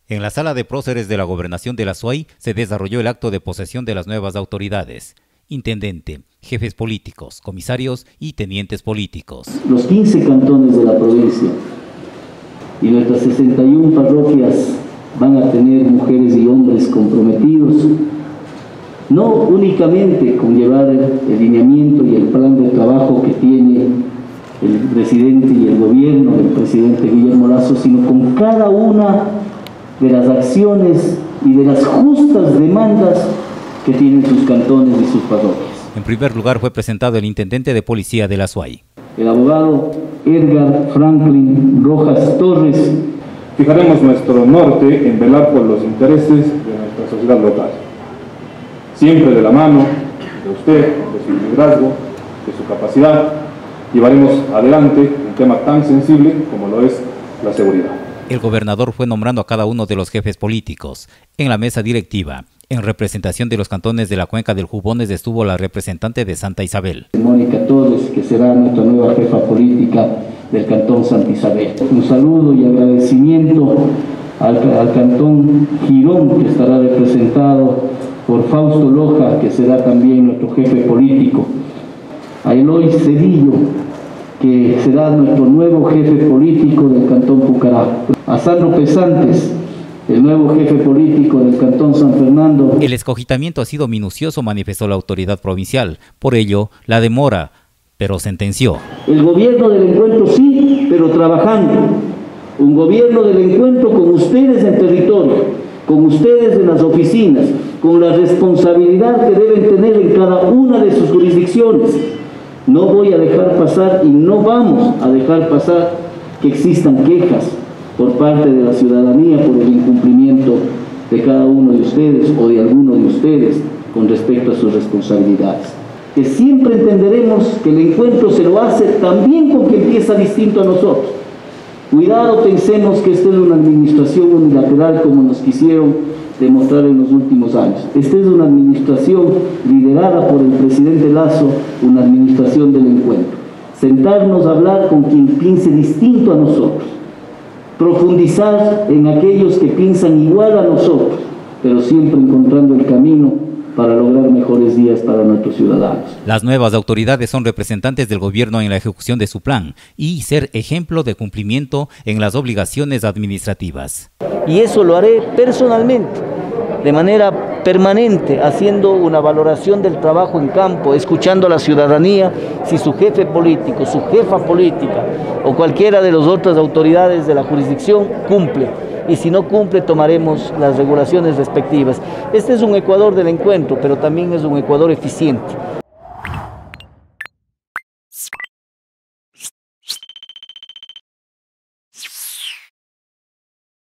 En la sala de próceres de la Gobernación de la SUAY se desarrolló el acto de posesión de las nuevas autoridades: intendente, jefes políticos, comisarios y tenientes políticos. Los 15 cantones de la provincia y nuestras 61 parroquias van a tener mujeres y hombres comprometidos, no únicamente con llevar el lineamiento y el plan de trabajo que tiene el presidente y el gobierno del presidente Guillermo Lasso, sino con cada una de las acciones y de las justas demandas que tienen sus cantones y sus parroquias. En primer lugar fue presentado el intendente de policía de la SUAY. El abogado Edgar Franklin Rojas Torres. Fijaremos nuestro norte en velar por los intereses de nuestra sociedad local. Siempre de la mano de usted, de su liderazgo, de su capacidad, llevaremos adelante un tema tan sensible como lo es la seguridad. El gobernador fue nombrando a cada uno de los jefes políticos. En la mesa directiva, en representación de los cantones de la cuenca del Jubones, estuvo la representante de Santa Isabel, Mónica Torres, que será nuestra nueva jefa política del cantón Santa Isabel. Un saludo y agradecimiento al cantón Girón, que estará representado por Fausto Loja, que será también nuestro jefe político. A Eloy Cedillo, que será nuestro nuevo jefe político del cantón Pucará. A Sandro Pesantes, el nuevo jefe político del cantón San Fernando. El escogitamiento ha sido minucioso, manifestó la autoridad provincial. Por ello, la demora, pero sentenció. El gobierno del encuentro sí, pero trabajando. Un gobierno del encuentro con ustedes en territorio, con ustedes en las oficinas, con la responsabilidad que deben tener en cada una de sus jurisdicciones. No voy a dejar pasar y no vamos a dejar pasar que existan quejas por parte de la ciudadanía por el incumplimiento de cada uno de ustedes o de alguno de ustedes con respecto a sus responsabilidades. Que siempre entenderemos que el encuentro se lo hace también con quien piensa distinto a nosotros. Cuidado, pensemos que esta es una administración unilateral como nos quisieron demostrar en los últimos años. Esta es una administración liderada por el presidente Lasso, una administración del encuentro. Sentarnos a hablar con quien piense distinto a nosotros. Profundizar en aquellos que piensan igual a nosotros, pero siempre encontrando el camino para lograr mejores días para nuestros ciudadanos. Las nuevas autoridades son representantes del gobierno en la ejecución de su plan y ser ejemplo de cumplimiento en las obligaciones administrativas. Y eso lo haré personalmente, de manera permanente, haciendo una valoración del trabajo en campo, escuchando a la ciudadanía, si su jefe político, su jefa política o cualquiera de las otras autoridades de la jurisdicción cumple. Y si no cumple, tomaremos las regulaciones respectivas. Este es un Ecuador del encuentro, pero también es un Ecuador eficiente.